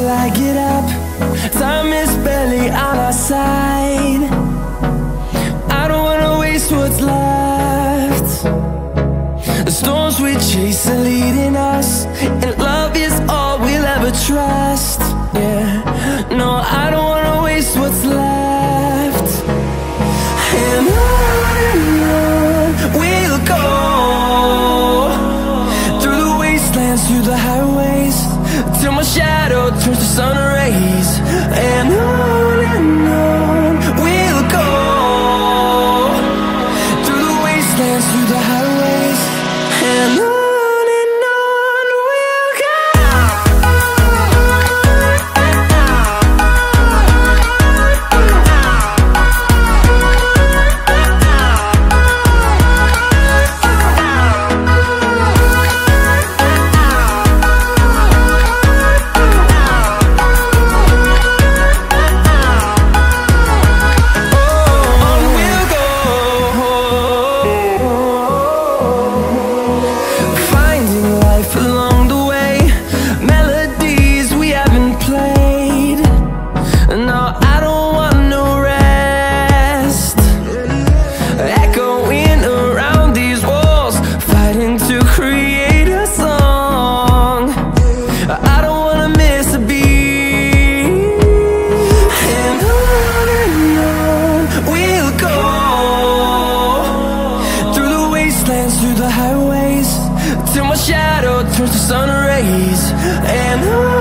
till I get up. Time is barely on our side. I don't wanna waste what's left. The storms we chase are leading us, and love is all we'll ever trust. Yeah, no, I don't wanna waste what's left. And on we'll go, through the wastelands, through the highways, till my shadow turns to sun rays. And on we'll go, through the wastelands, through the highways, and on. Through the highways, till my shadow turns to sun rays. And